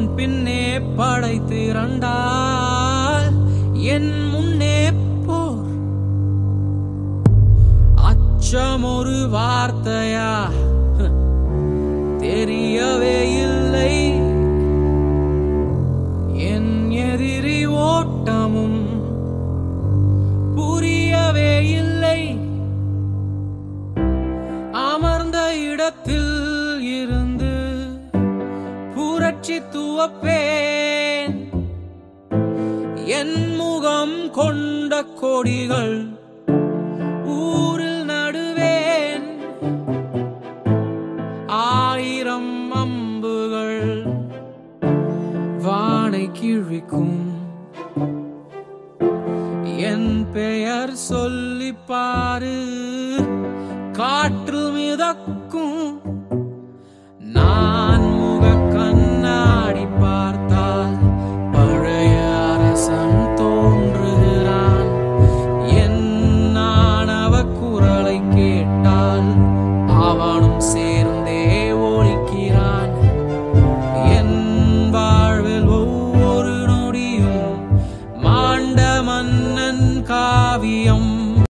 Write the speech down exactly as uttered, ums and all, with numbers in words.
பின்னே படைத்திரண்டால் என் முன்னே போர். அச்சம் ஒரு வார்த்தையா தெரியவே இல்லை. என் எதிரி ஓட்டமும் புரியவே இல்லை. அமர்ந்த இடத்தில் இருந்து புரட்சி துவப்பேன். என் முகம் கொண்ட கொடிகள் ஊரில் நடுவேன். ஆயிரம் அம்புகள் வானை கிழிக்கும். என் பெயர் சொல்லி பாரு காற்று மிதக்கும்.